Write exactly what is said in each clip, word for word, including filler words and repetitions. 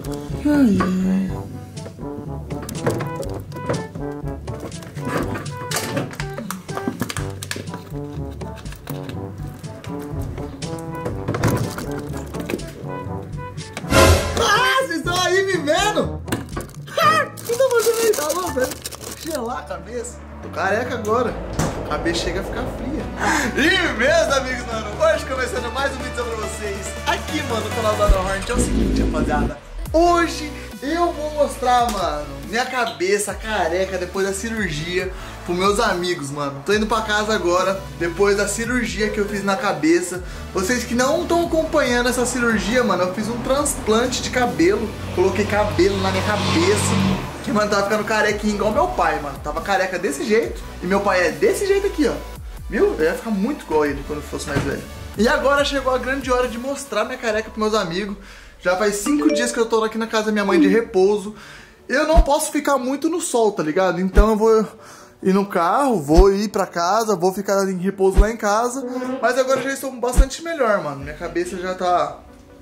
Ai. Ah, vocês estão aí me vendo? Ah, o que eu tô fazendo aí? Tá louco, velho? Gelar a cabeça. Tô careca agora. A cabeça chega a ficar fria. E meus amigos, mano, hoje começando mais um vídeo pra vocês aqui, mano, no canal da Hornet. É o seguinte, rapaziada. Hoje eu vou mostrar, mano, minha cabeça careca depois da cirurgia pros meus amigos, mano. Tô indo pra casa agora, depois da cirurgia que eu fiz na cabeça. Vocês que não estão acompanhando essa cirurgia, mano, eu fiz um transplante de cabelo. Coloquei cabelo na minha cabeça. Que, mano, tava ficando carequinho igual meu pai, mano. Tava careca desse jeito. E meu pai é desse jeito aqui, ó. Viu? Eu ia ficar muito igual ele quando fosse mais velho. E agora chegou a grande hora de mostrar minha careca pros meus amigos. Já faz cinco dias que eu tô aqui na casa da minha mãe de repouso. Eu não posso ficar muito no sol, tá ligado? Então eu vou ir no carro, vou ir pra casa, vou ficar em repouso lá em casa. Mas agora já estou bastante melhor, mano. Minha cabeça já tá...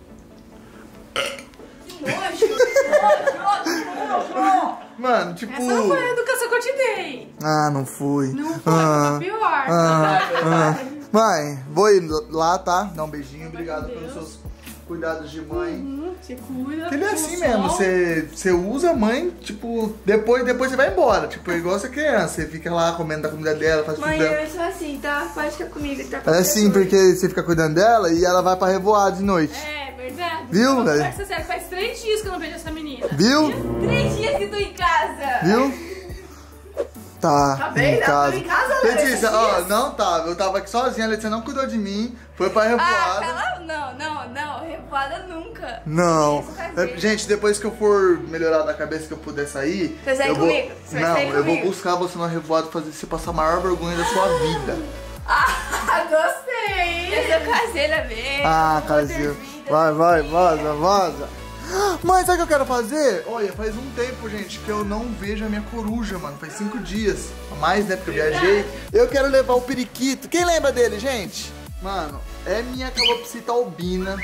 Mano, tipo... Essa não foi a educação que eu te dei. Ah, não fui. Não foi, ah, foi pior. Ah, ah. Mãe, vou ir lá, tá? Dá um beijinho, obrigado pelos seus cuidados de mãe. Uhum, você cuida. Porque ele é assim mesmo, você, você usa a mãe, tipo, depois, depois você vai embora. Tipo, é igual você criança, você fica lá comendo da comida dela, faz tudo Mãe, dela. eu sou assim, tá? Pode ficar comigo, tá? É assim, porque você fica cuidando dela e ela vai pra revoar de noite. É, verdade. Viu, Não, velho? conversa sério, faz três dias que eu não vejo essa menina. Viu? Três dias que tô em casa. Viu? Tá, Tá bem, em né? casa. Tô em casa, né? Letícia, Esses ó, dias. não tava, eu tava aqui sozinha, a Letícia não cuidou de mim, foi pra Ah, revoada. cala... Não, não, não. Revoada nunca. Não. Isso fazer. É, gente, depois que eu for melhorar da cabeça que eu puder sair. Você vai eu vou... comigo? Você vai Não, sair eu vou comigo? buscar você na revoada e fazer você passar a maior vergonha da sua vida. Ah, gostei. Eu sou caseira mesmo. Ah, vou ter caseiro. vida. Vai, vai, vaza, vaza. Mas sabe o que eu quero fazer? Olha, faz um tempo, gente, que eu não vejo a minha coruja, mano. Faz cinco dias. A mais, né? Porque eu viajei. Eu quero levar o periquito. Quem lembra dele, gente? Mano, é minha calopsita albina.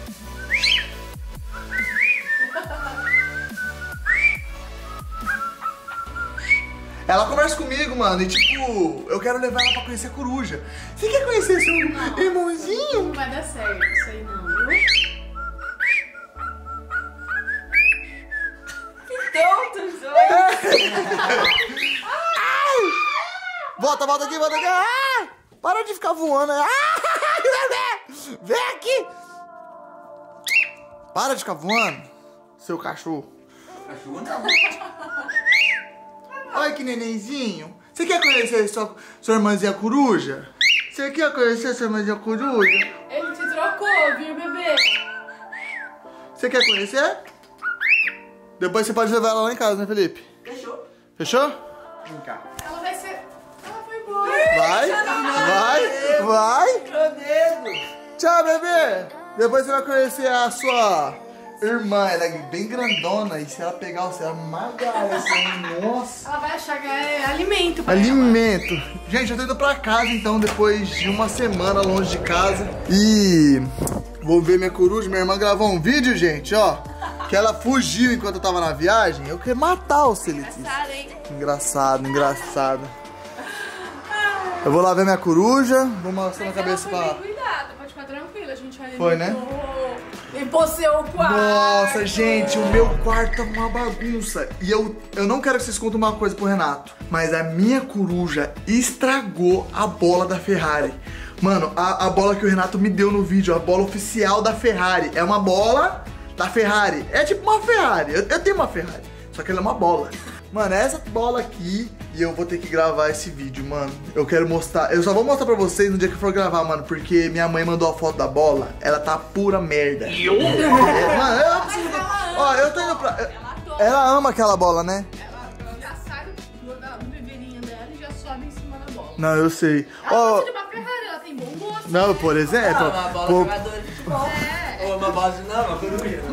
Ela conversa comigo, mano, e tipo, eu quero levar ela pra conhecer a coruja. Você quer conhecer seu Não. irmãozinho? Não vai dar certo isso aí não, viu? Tontos, oi. Volta, volta aqui, volta aqui. Ah, para de ficar voando. Ah, bebê, vem aqui. Para de ficar voando, seu cachorro. Cachorro não. Olha que nenenzinho. Você quer conhecer sua, sua irmãzinha coruja? Você quer conhecer sua irmãzinha coruja? Ele te trocou, viu, bebê? Você quer conhecer? Depois você pode levar ela lá em casa, né, Felipe? Fechou? Fechou? Vem cá. Ela vai ser... Ela foi embora. Vai, vai, vai. Meu dedo. Tchau, bebê. Depois você vai conhecer a sua irmã. Ela é bem grandona e se ela pegar você, ela magar assim, nossa. Ela vai achar que é alimento pra ela. Alimento. Gente, eu tô indo pra casa então, depois de uma semana longe de casa. E vou ver minha coruja. Minha irmã gravou um vídeo, gente, ó. Que ela fugiu enquanto eu tava na viagem. Eu queria matar o Letícia. Engraçado, hein? Engraçado, engraçado. Eu vou lá ver minha coruja. Vou mostrar na Mas cabeça ela foi pra... bem cuidada, pode ficar tranquila, a gente vai... Foi, né? Limpou seu quarto. Nossa, gente, o meu quarto tá uma bagunça. E eu, eu não quero que vocês contem uma coisa pro Renato, mas a minha coruja estragou a bola da Ferrari. Mano, a, a bola que o Renato me deu no vídeo, a bola oficial da Ferrari. É uma bola da Ferrari. É tipo uma Ferrari. Eu, eu tenho uma Ferrari, só que ela é uma bola. Mano, é essa bola aqui. E eu vou ter que gravar esse vídeo, mano. Eu quero mostrar. Eu só vou mostrar pra vocês no dia que eu for gravar, mano. Porque minha mãe mandou a foto da bola. Ela tá pura merda. É, mano, eu preciso... Ó, eu tô indo pra... Ela adora. Ela ama aquela bola, né? Ela já sai do, do beberinho dela e já sobe em cima da bola. Não, eu sei. Ela Ó, gosta de uma Ferrari, ela tem bom gosto. não, por exemplo... Ah, uma bola pô, jogadora de futebol. É. Ou uma bola de não, uma coruja. mas e daí?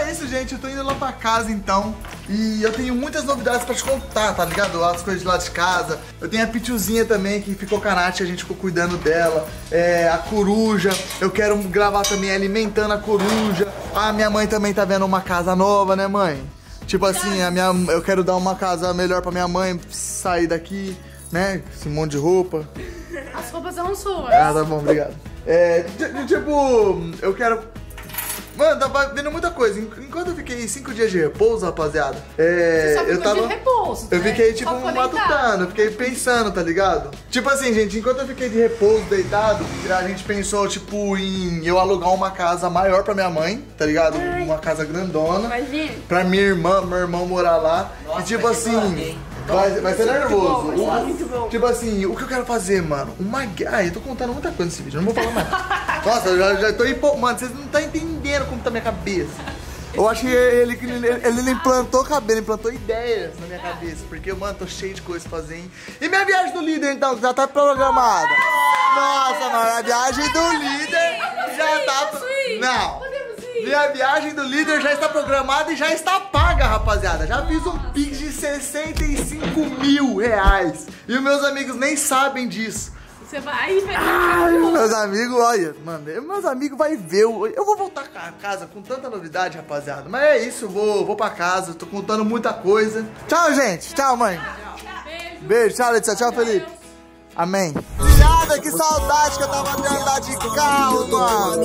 é isso, gente. Eu tô indo lá pra casa, então. E eu tenho muitas novidades pra te contar, tá ligado? As coisas de lá de casa. Eu tenho a Pituzinha também, que ficou com a Nath, a gente ficou cuidando dela. É, a coruja. Eu quero gravar também alimentando a coruja. A minha mãe também tá vendo uma casa nova, né, mãe? Tipo assim, a minha, eu quero dar uma casa melhor pra minha mãe sair daqui, né? Esse monte de roupa. As roupas são suas. Ah, tá bom, obrigado. É, tipo, eu quero... Mano, tava vendo muita coisa. Enquanto eu fiquei cinco dias de repouso, rapaziada, é, Você só ficou eu tava... de repouso, Eu né? fiquei, tipo, Só ficou matutando, eu fiquei pensando, tá ligado? Tipo assim, gente, enquanto eu fiquei de repouso, deitado, a gente pensou, tipo, em eu alugar uma casa maior pra minha mãe, tá ligado? Ai. Uma casa grandona. Imagina. Pra minha irmã, meu irmão morar lá. Nossa, e tipo vai ser assim... bom, Vai, vai ser nervoso. Muito bom, vai ser muito bom. Tipo assim, o que eu quero fazer, mano? Uma guerra. Eu tô contando muita coisa nesse vídeo, eu não vou falar mais. Nossa, eu já, já tô hipo... Mano, vocês não estão entendendo como tá minha cabeça. Eu acho que ele, ele, ele não implantou cabelo, implantou ideias na minha cabeça. Porque, mano, tô cheio de coisa pra fazer, hein? E minha viagem do líder, então, já tá programada? Nossa, mano, a viagem do líder já tá... Não. Podemos ir. Minha viagem do líder já está programada e já está paga, rapaziada. Já fiz um pix de sessenta e cinco mil reais. E os meus amigos nem sabem disso. Você vai ver. Ai, meus amigos, olha, mano, meus amigos vai ver. Eu, eu vou voltar a casa com tanta novidade, rapaziada. Mas é isso, eu vou, vou pra casa, tô contando muita coisa. Tchau, gente. Tchau, mãe. Beijo. Beijo, tchau, Letícia. Tchau, Felipe. Amém. Viada, que saudade que eu tava de andar de carro, mano.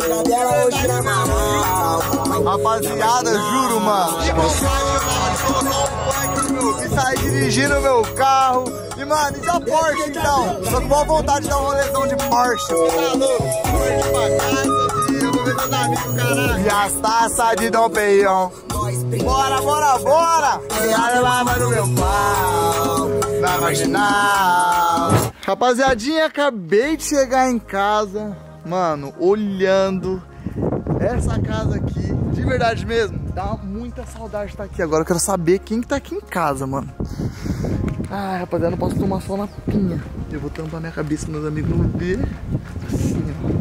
Rapaziada, juro, mano. Que vontade que eu tava de colocar um funk, meu. E sair dirigindo o meu carro. E, mano, e a Porsche, então? Tô com boa vontade de dar um rolezão de Porsche. Tá louco? Vou ir pra casa e eu vou ver meus amigos, caralho. E as taças de Dom Peion. Bora, bora, bora. E a lava no meu pau. Na marginal. Rapaziadinha, acabei de chegar em casa. Mano, olhando essa casa aqui, de verdade mesmo, dá muita saudade de estar aqui. Agora eu quero saber quem que tá aqui em casa, mano. Ai, rapaziada, não posso tomar sol na pinha. Eu vou tampar minha cabeça, meus amigos não ver. Assim, ó.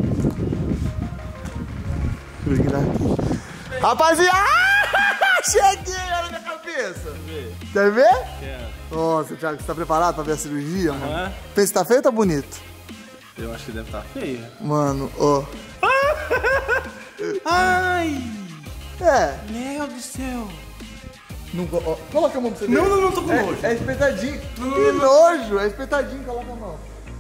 Deixa eu ver que dá aqui. Rapaziada! Cheguei, olha a minha cabeça. Quer ver? Quero. Nossa, Thiago, você tá preparado pra ver a cirurgia, mano? Aham. Pensa se tá feio ou tá bonito? Eu acho que deve estar feio. Mano, ó. Ai! É. Meu Deus do céu! Não, ó, coloca a mão pra você ver. Não, não, não, tô com É, nojo. é espetadinho. Não, Que não, não. nojo, é espetadinho, coloca a mão.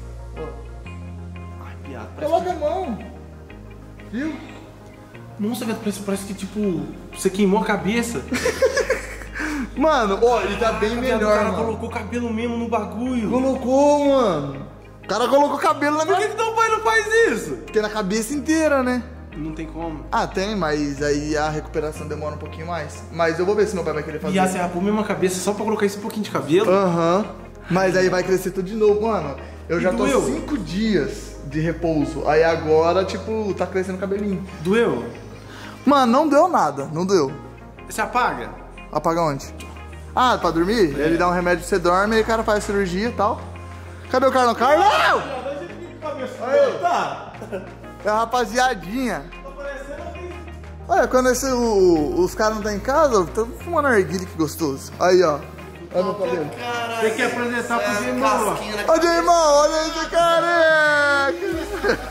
Ai, piada. Parece Coloca a mão. Viu? que... Nossa, velho, parece, parece que, tipo, você queimou a cabeça. Mano, ó, ele tá bem O melhor, cara mano. colocou cabelo mesmo no bagulho. Colocou, mano. O cara colocou cabelo na Por minha... que, que teu pai não faz isso? Porque na cabeça inteira, né? Não tem como. Ah, tem, mas aí a recuperação demora um pouquinho mais. Mas eu vou ver se meu pai vai querer fazer. E a serra por mesma cabeça só pra colocar esse pouquinho de cabelo? Aham. Mas aí vai crescer tudo de novo, mano. Eu já tô Doeu? cinco dias de repouso. Aí agora, tipo, tá crescendo o cabelinho. Doeu? Mano, não deu nada, não deu. Você apaga? Apaga onde? Ah, pra dormir? Ele dá um remédio, você dorme, aí o cara faz a cirurgia e tal. Cadê o Carlão? Carlão! Aí, Tá. é a rapaziadinha. Olha, quando esse, o- os caras não tá em casa, eu tô fumando narguilha, que gostoso. Aí, ó. Olha meu cabelo. Tem que apresentar pro irmão, ó. Olha, irmão, olha esse careca.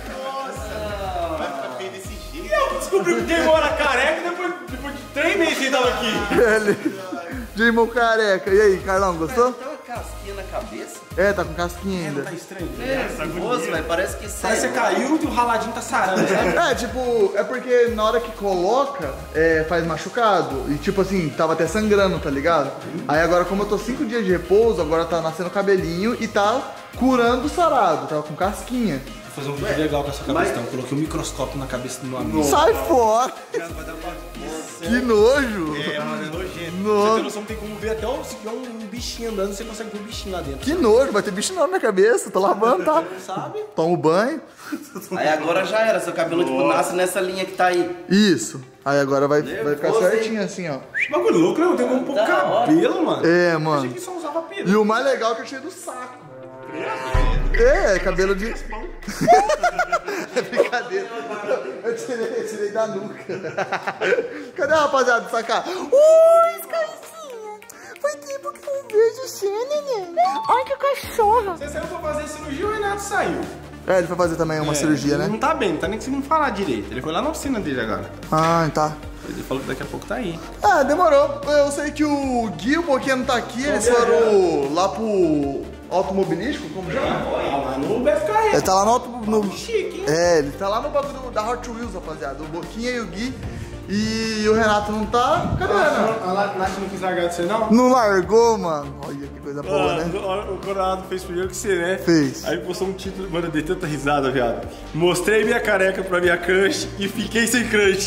E eu descobri que quem mora careca depois, depois de três meses que ele tava aqui. Ele. De irmão careca. E aí, Carlão, gostou? Tem uma casquinha na cabeça? É, tá com casquinha ainda. Tá estranho. Nossa, velho, parece que Parece que você caiu e o raladinho tá sarando, sabe? É, tipo, é porque na hora que coloca, é, faz machucado. E tipo assim, tava até sangrando, tá ligado? Aí agora, como eu tô cinco dias de repouso, agora tá nascendo cabelinho e tá curando o sarado. Tava com casquinha. Vou fazer um vídeo legal com essa cabeça, então. Coloquei um microscópio na cabeça do meu amigo. Sai fora! Que nojo! É, mano, é nojento. Nossa. Você tem noção que tem como ver até um, se tiver um bichinho andando, você consegue ver um bichinho lá dentro. Que nojo, vai ter bicho na minha cabeça, tô lavando, tá? Sabe? Tomo banho. Aí agora já era, seu cabelo tipo nasce nessa linha que tá aí. Isso. Aí agora vai, vai ficar Nervoso, hein? certinho assim, ó. Bagulho louco, não? Tem como pôr Da hora. cabelo, mano. É, Eu achei mano. que só usava pelo. E o mais legal é que eu cheio do saco. É, cabelo de... É brincadeira. Eu tirei, eu tirei da nuca. Cadê a rapaziada do sacar? Ui, Scarcinha. Faz tempo que eu não vejo você, neném. Ai, que cachorro. Você saiu pra fazer cirurgia ou o Renato saiu? É, ele foi fazer também uma É, cirurgia, ele né? não tá bem, não tá nem conseguindo falar direito. Ele foi lá na oficina dele agora. Ah, tá. Ele falou que daqui a pouco tá aí. Ah, demorou. Eu sei que o Gui, o Boquinha não tá aqui. Eles foram lá pro automobilístico, como chama? Lá no B F K R. Ele tá lá no auto... No... Chique, hein? É, ele tá lá no bagulho da Hot Wheels, rapaziada. O Boquinha e o Gui. E o Renato não tá. Cadê o Renato? A Nath não quis largar de você, não? Não largou, mano. Olha que coisa boa, né? O Coronado fez primeiro que você, né? Fez. Aí postou um título, mano, eu dei tanta risada, viado. Mostrei minha careca pra minha crush e fiquei sem crush.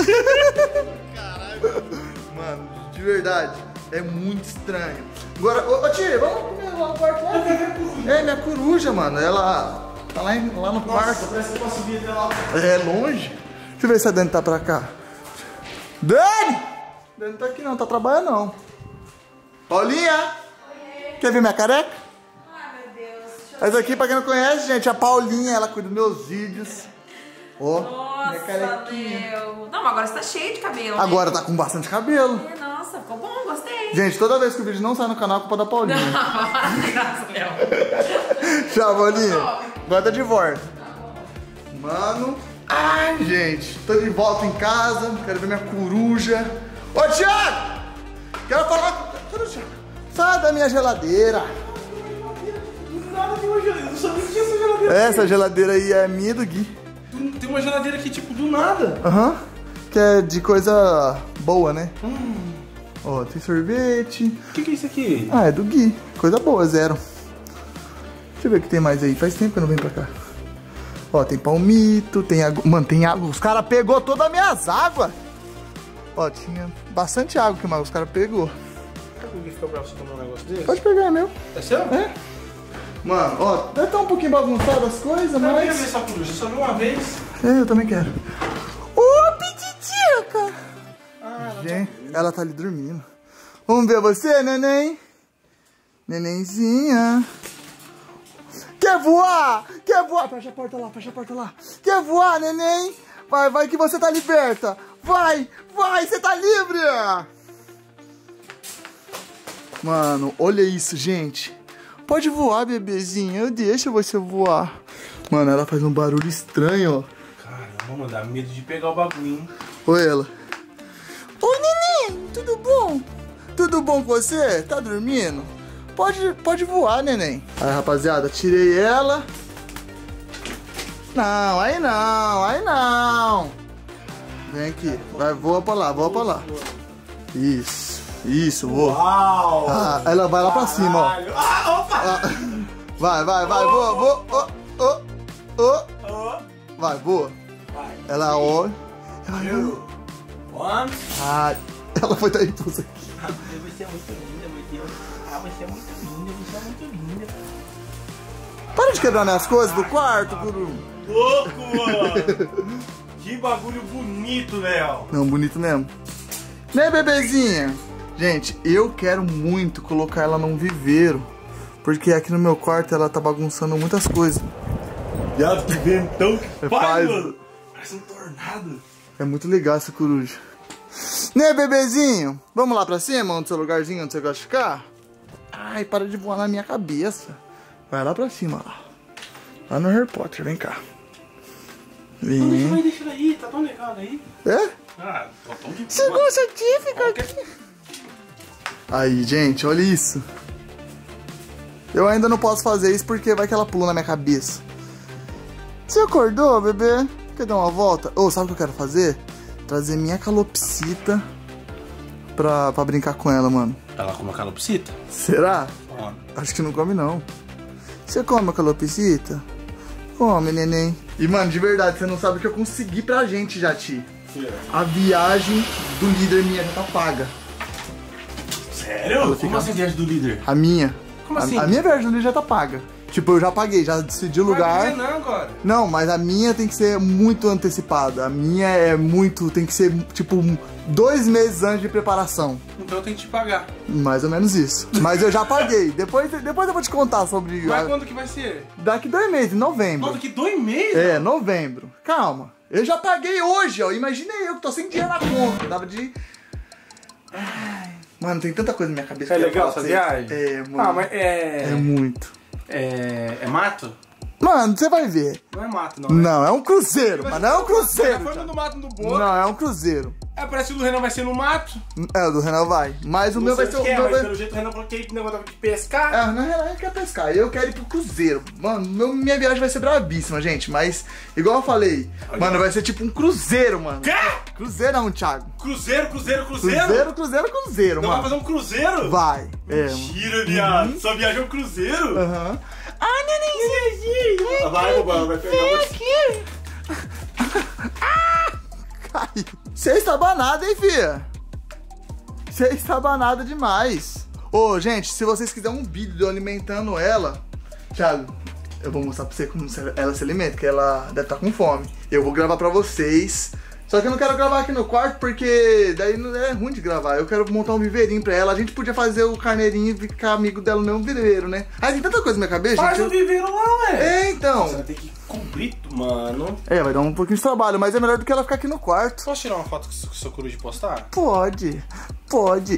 Mano, de verdade, é muito estranho. Agora, ô, ô Tia, vamos comer lá no quarto lá? É, minha coruja, mano. Ela tá lá, em, lá no quarto. Parece que eu posso vir até lá. É longe. Deixa eu ver se a Dani tá pra cá. Dani! Dani não tá aqui não, tá trabalhando não. Paulinha! Oi. Quer ver minha careca? Ai, meu Deus. Essa aqui, pra quem não conhece, gente, a Paulinha, ela cuida dos meus vídeos. Ó, minha Nossa, carequinha. meu. Não, mas agora você tá cheio de cabelo. Agora tá com bastante cabelo. Né? Nossa, ficou bom, gostei. Gente, toda vez que o vídeo não sai no canal, é culpa da Paulinha. Graças a Deus. Tchau, Paulinha. Agora tá de volta. Mano. Ai, gente. Tô de volta em casa. Quero ver minha coruja. Ô, Thiago! Quero falar. Cadê o Thiago? Sai da minha geladeira. Nada de uma geladeira, eu não sabia que tinha essa geladeira. Essa geladeira aí é minha e do Gui. Tem uma geladeira aqui, tipo, do nada. Aham. Uhum. Que é de coisa boa, né? Hum. Ó, tem sorvete. O que, que é isso aqui? Ah, é do Gui. Coisa boa, zero. Deixa eu ver o que tem mais aí. Faz tempo que eu não venho pra cá. Ó, tem palmito, tem água. Mano, tem água. Os caras pegou todas as minhas águas. Ó, tinha bastante água que os caras pegou. Será que o Gui fica bravo se tomar um negócio desse? Pode pegar, é meu. É seu? É. Mano, ó, deve estar um pouquinho bagunçado as coisas, Eu queria ver mas... essa coruja, só vi uma vez. É, eu também quero. Ô, pititica! Ah, ela Gente, tá... ela tá ali dormindo. Vamos ver você, neném? Nenenzinha. Quer voar? Quer voar? Fecha a porta lá, fecha a porta lá. Quer voar, neném? Vai, vai que você tá liberta. Vai, vai, você tá livre. Mano, olha isso, gente. Pode voar, bebezinha. Eu deixo você voar. Mano, ela faz um barulho estranho, ó. Caramba, mano, dá medo de pegar o bagulho. Oi, ela. Oi, neném. Tudo bom? Tudo bom com você? Tá dormindo? Pode, pode voar, neném. Aí, rapaziada, tirei ela. Não, aí não, aí não. Vem aqui. Vai, voa pra lá, voa pra lá. Isso, isso, voa. Uau! Ah, ela vai lá pra cima, ó. Ah, opa! Ah, vai, vai, vai, voa, voa. Oh, oh, oh. Oh. Vai, voa. Vai. Ela olha. Ela Two, one. Ah, ela foi dar impulso aqui. Você é muito linda, meu Deus. Ah, você é muito linda, você é muito linda. Para de quebrar minhas coisas do quarto, Guru. Louco, mano! Que bagulho bonito, Léo! Não, bonito mesmo. Né, bebezinha? Gente, eu quero muito colocar ela num viveiro. Porque aqui no meu quarto ela tá bagunçando muitas coisas. Viado, que ventão que É faz, faz, mano! Parece um tornado. É muito legal essa coruja. Né, bebezinho? Vamos lá pra cima, no seu lugarzinho onde você gosta de ficar? Ai, para de voar na minha cabeça. Vai lá pra cima, lá. Lá no Harry Potter, vem cá. Não, deixa, Vem. deixa aí, tá tão legal aí. É? Ah, tô tão de Você gosta de ficar aqui? Aí, gente, olha isso. Eu ainda não posso fazer isso porque vai que ela pula na minha cabeça. Você acordou, bebê? Quer dar uma volta? Ô, oh, sabe o que eu quero fazer? Trazer minha calopsita pra, pra brincar com ela, mano. Ela come a calopsita? Será? Come. Acho que não come, não. Você come a calopsita? Come, neném. E, mano, de verdade, você não sabe o que eu consegui pra gente já, Ti. A viagem do líder minha já tá paga. Sério? Como assim a viagem do líder? A minha. Como A- assim? A, minha viagem do líder já tá paga. Tipo, eu já paguei, já decidi o lugar. Não, não, agora. Não, mas a minha tem que ser muito antecipada. A minha é muito, tem que ser tipo dois meses antes de preparação. Então eu tenho que te pagar. Mais ou menos isso. Mas eu já paguei. Depois, depois eu vou te contar sobre... Mas a... quando que vai ser? Daqui dois meses, em novembro. Daqui dois meses? É, novembro. Calma. Eu já paguei hoje, ó. Imaginei eu que tô sem dinheiro na conta. Dava de... Ai, mano, tem tanta coisa na minha cabeça. É que eu legal ia falar essa pra vocês. viagem? É, mano. Ah, mas é... É muito. É... É mato? Mano, você vai ver. Não é mato, não. Né? Não, é um cruzeiro, mas não é um cruzeiro. Foi no do mato do Boca. Não, é um cruzeiro. É, parece que o do Renan vai ser no mato. É, o do Renan vai. Mas o meu vai ser o quer, meu mas vai... pelo jeito o Renan falou que ele negócio de pescar. É, na real ele quer pescar. Eu quero ir pro cruzeiro. Mano, meu, minha viagem vai ser brabíssima, gente. Mas, igual eu falei, Olha. mano, vai ser tipo um cruzeiro, mano. Quê? Cruzeiro não, Thiago. Cruzeiro, cruzeiro, cruzeiro? Cruzeiro, cruzeiro, cruzeiro, não mano. Vai fazer um cruzeiro? Vai. Mentira, é, viado. Uhum. Só viajou um cruzeiro? Aham. Uhum. Ai, nenenzinho. Vai, bobão, vai pegar você. aqui. Ah, caiu. Você está banada, hein, fia? Você está banada demais. Ô, gente, se vocês quiserem um vídeo de eu alimentando ela, Thiago, eu vou mostrar pra você como ela se alimenta, que ela deve estar com fome. Eu vou gravar pra vocês. Só que eu não quero gravar aqui no quarto, porque daí não é ruim de gravar. Eu quero montar um viveirinho pra ela. A gente podia fazer o carneirinho e ficar amigo dela no mesmo viveiro, né? Aí tem tanta coisa na minha cabeça, Faz gente. Faz um viveiro lá, velho. É, então. Você vai ter que cobrir, mano. É, vai dar um pouquinho de trabalho, mas é melhor do que ela ficar aqui no quarto. Posso tirar uma foto com o seu coruja e postar? Pode, pode.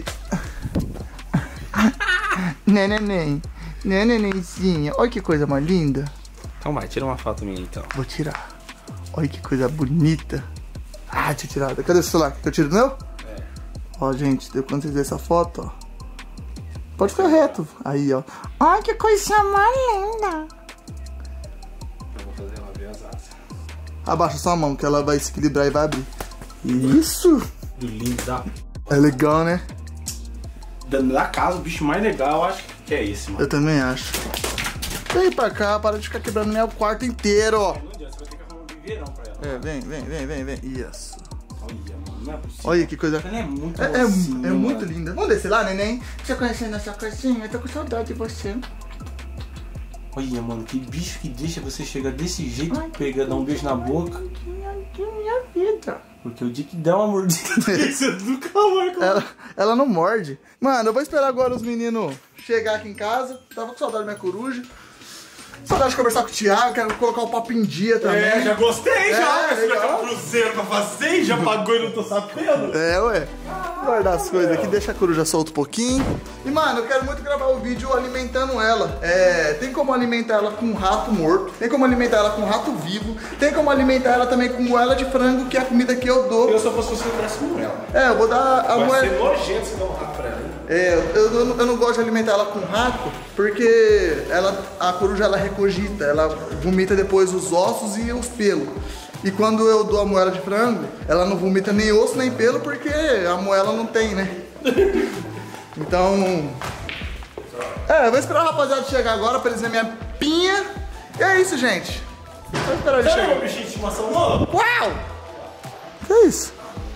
Né, neném. Né, nenenzinha. Olha que coisa mais linda. Então vai, tira uma foto minha então. Vou tirar. Olha que coisa bonita. Ah, tinha tirado. Cadê o celular? Que eu tiro do meu? É. Ó, gente, deu quando vocês verem essa foto, ó. Pode ficar reto. Aí, ó. Ai, que coisa mais linda. Eu vou fazer ela abrir as asas. Abaixa sua mão, que ela vai se equilibrar e vai abrir. Isso! Do lindo da... É legal, né? Da, da casa, o bicho mais legal, eu acho que é esse, mano. Eu também acho. Vem pra cá, para de ficar quebrando meu quarto inteiro, ó. Não adianta, você vai ter que arrumar um viveirão pra ela. É, vem, vem, vem, vem, vem. Isso. Olha, mano, não é possível. Olha que coisa. Ela é muito É, docinho, é, é muito mano. linda. Vamos descer lá, neném? Você conhecendo essa coisinha? Eu tô com saudade de você. Olha, mano, que bicho que deixa você chegar desse jeito, pegar, dar um beijo na boca. Minha vida. Porque o dia que der uma mordida, você nunca vai. Ela, ela não morde. Mano, eu vou esperar agora os meninos chegar aqui em casa. Tava com saudade da minha coruja. Saudade de conversar com o Thiago, quero colocar o papo em dia também. É, já gostei, já. É, Você vai ter um cruzeiro pra fazer e já pagou e não tô sabendo. É, ué. Vou guardar as coisas aqui, deixa a coruja solta um pouquinho. E, mano, eu quero muito gravar o vídeo alimentando ela. É, tem como alimentar ela com rato morto, tem como alimentar ela com rato vivo, tem como alimentar ela também com moela de frango, que é a comida que eu dou. Eu só fosse você parece com ela. É, eu vou dar a Vai moela. ser nojento você dar um rato pra ela, hein? É, eu, eu, não- eu não gosto de alimentar ela com rato, porque ela, a coruja ela recogita, ela vomita depois os ossos e os pelos. E quando eu dou a moela de frango, ela não vomita nem osso nem pelo, porque a moela não tem, né? Então... É, eu vou esperar o rapaziada chegar agora pra eles verem minha pinha. E é isso, gente. Vou esperar ele Você é chegar. um bichinho de estimação louco? Uau! Que é isso?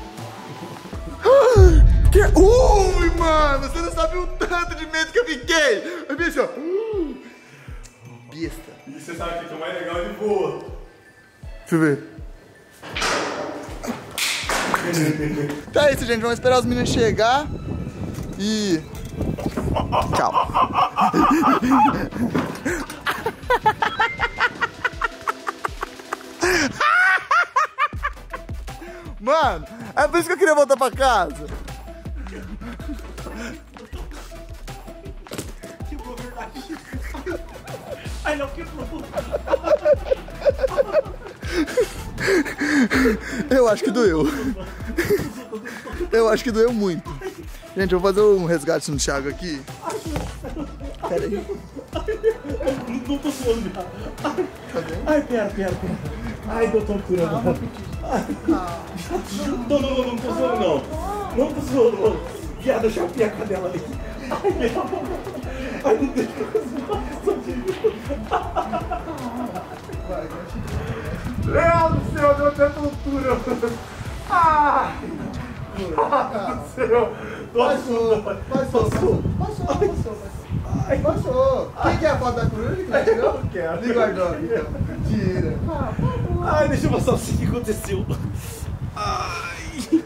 Ah, que... Ui, mano, você não sabe o tanto de medo que eu fiquei. Eu vi assim, ó. Uh, besta. E você sabe o que é o mais legal de boa? Deixa eu ver. Então é isso, gente. Vamos esperar os meninos chegar. E... Calma. Mano, é por isso que eu queria voltar pra casa. Quebrou verdade. Ai não, quebrou. Eu acho que doeu. Eu acho que doeu muito. Gente, eu vou fazer um resgate no Thiago aqui. Pera aí. Não tô suando já. Ai, pera, pera, pera. Ai, doutor curando. Ai, não, não, não, não tô suando não. Não tô suando, não. Viado, eu chapei a cadela ali. Ai, meu. Ai, não deixa eu Meu Deus do céu, deu até tontura. Ai. Passou, passou, passou, passou, passou. Passou. Quem quer a foto da coruja? Que Eu não quero. Me guardou aqui, então. Tira. Ai, deixa eu passar o que aconteceu. Ai.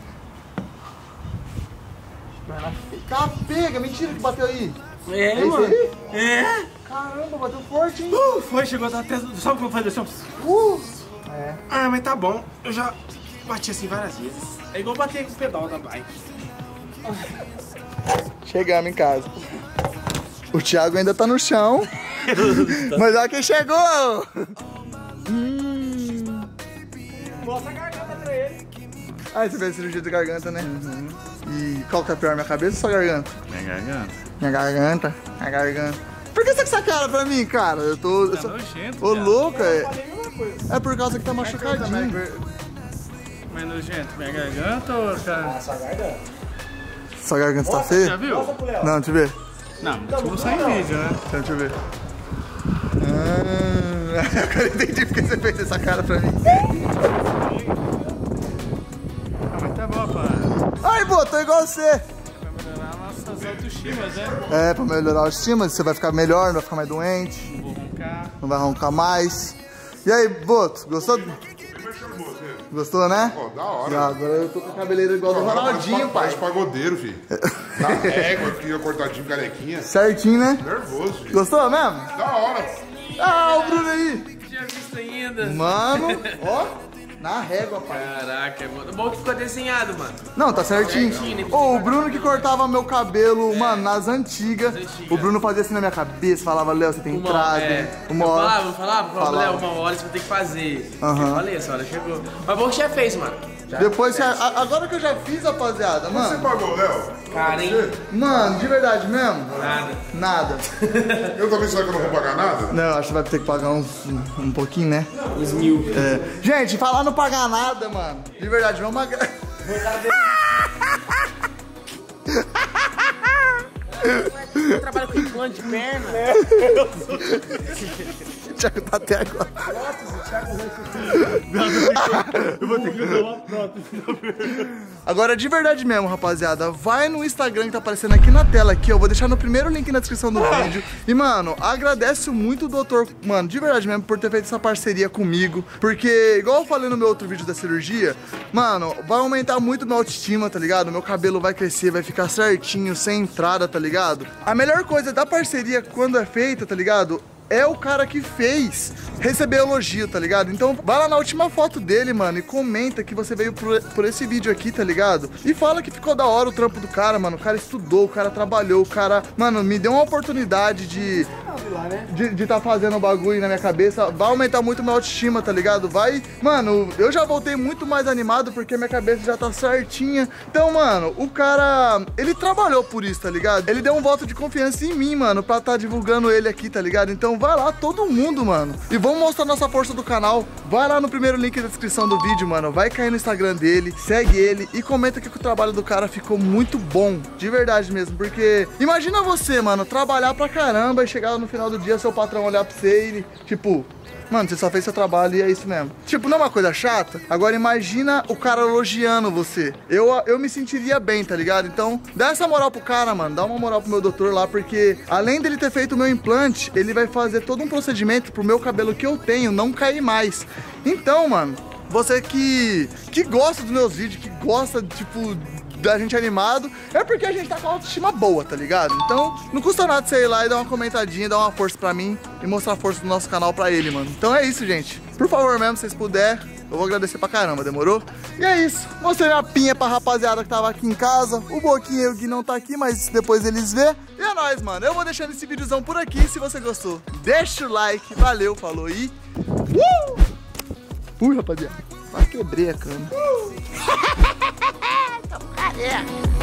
Tá pega, mentira que bateu aí. É, É isso mano. aí? É. Caramba, bateu forte, hein? Uh, foi, chegou até... Sabe como faz assim? Uh. É. Ah, mas tá bom. Eu já bati assim várias vezes. É igual bater com o pedal da bike. Chegamos em casa. O Thiago ainda tá no chão. Mas olha quem chegou! Hum. Mostra a garganta pra ele. Ah, você fez cirurgia de garganta, né? Uhum. E qual que é pior, minha cabeça ou sua garganta? Minha garganta. Minha garganta, minha garganta. Por que você tá com essa cara pra mim, cara? Eu tô... Eu Tá sou... nojento, Ô, cara. louco, Eu é... falei a mesma coisa. É por causa que tá machucadinho. Mas nojento, minha garganta ou... Ah, sua garganta. Sua garganta tá Já feia? viu? Não, deixa eu ver. Não, mas não sai em vídeo, né? Então, deixa eu ver. Ah, agora eu entendi porque você fez essa cara pra mim. Ah, mas tá bom, pá. Ai, pô, tô igual você. Vai melhorar nossas autoestimas, né? É, pra melhorar a autoestima, você vai ficar melhor, não vai ficar mais doente, Não vou roncar. não vai roncar mais. E aí, Boto, gostou? Gostou, né? Pô, da hora. Já, agora eu tô com a cabeleira igual do Ronaldinho, pai. Parece pagodeiro, filho. Na régua, fica cortadinho, carequinha. Certinho, né? Nervoso, filho. Gostou mesmo? Da hora. Ah, o Bruno aí. Não tinha visto ainda. Mano, ó, na régua, pai. Caraca, é bom. Bom que ficou desenhado, mano. Não, tá certinho. Certinho, né? Ô, o Bruno que cortava meu cabelo, mano, nas antigas. nas antigas. O Bruno fazia assim na minha cabeça, falava, Léo, você tem Uma, entrada. é, Uma eu hora. falava, eu falava, falava, Falava. Léo, uma hora você vai ter que fazer. Aham. Eu falei, essa hora chegou. Mas bom que já fez, mano. Já Depois, que, fez. a- agora que eu já fiz, rapaziada, Você mano. pagou, Léo? Cara, hein? Mano, de verdade mesmo? Nada. Nada. Eu também será que eu não vou pagar nada? Não, acho que vai ter que pagar uns, um, um pouquinho, né? Uns mil. É. Gente, falar não pagar nada, mano. De verdade, vamos agra... Eu trabalho com implante de perna. O Thiago tá até agora. Eu vou ter que usar uma prótese. Agora, de verdade mesmo, rapaziada, vai no Instagram que tá aparecendo aqui na tela, aqui, ó. Eu vou deixar no primeiro link na descrição do vídeo. E, mano, agradeço muito o doutor, mano, de verdade mesmo, por ter feito essa parceria comigo. Porque, igual eu falei no meu outro vídeo da cirurgia, mano, vai aumentar muito minha autoestima, tá ligado? Meu cabelo vai crescer, vai ficar certinho, sem entrada, tá ligado? A melhor coisa da parceria quando é feita, tá ligado? É o cara que fez receber elogio, tá ligado? Então vai lá na última foto dele, mano, e comenta que você veio por, por esse vídeo aqui, tá ligado? E fala que ficou da hora o trampo do cara, mano. O cara estudou, o cara trabalhou, o cara, mano, me deu uma oportunidade de de, de tá fazendo o bagulho na minha cabeça. Vai aumentar muito minha autoestima, tá ligado? Vai, mano, eu já voltei muito mais animado porque minha cabeça já tá certinha. Então, mano, o cara, ele trabalhou por isso, tá ligado? Ele deu um voto de confiança em mim, mano, pra tá divulgando ele aqui, tá ligado? Então vai lá, todo mundo, mano. E vamos mostrar nossa força do canal. Vai lá no primeiro link da descrição do vídeo, mano. Vai cair no Instagram dele, segue ele e comenta que o trabalho do cara ficou muito bom. De verdade mesmo, porque imagina você, mano, trabalhar pra caramba e chegar no final do dia, seu patrão olhar pra você e ele, tipo, mano, você só fez seu trabalho e é isso mesmo. Tipo, não é uma coisa chata? Agora imagina o cara elogiando você. Eu, eu me sentiria bem, tá ligado? Então, dá essa moral pro cara, mano. Dá uma moral pro meu doutor lá, porque além dele ter feito o meu implante, ele vai fazer todo um procedimento pro meu cabelo que eu tenho não cair mais. Então, mano, você que, que gosta dos meus vídeos, que gosta, tipo, da gente animado, é porque a gente tá com a autoestima boa, tá ligado? Então, não custa nada você ir lá e dar uma comentadinha, dar uma força pra mim e mostrar a força do nosso canal pra ele, mano. Então é isso, gente. Por favor mesmo, se vocês puderem, eu vou agradecer pra caramba, demorou? E é isso. Mostrei minha pinha pra rapaziada que tava aqui em casa. O Boquinha e o Gui não tá aqui, mas depois eles vê. E é nóis, mano. Eu vou deixando esse videozão por aqui. Se você gostou, deixa o like. Valeu, falou e... Uh! Ui, rapaziada. Quase quebrei a cama. Careca.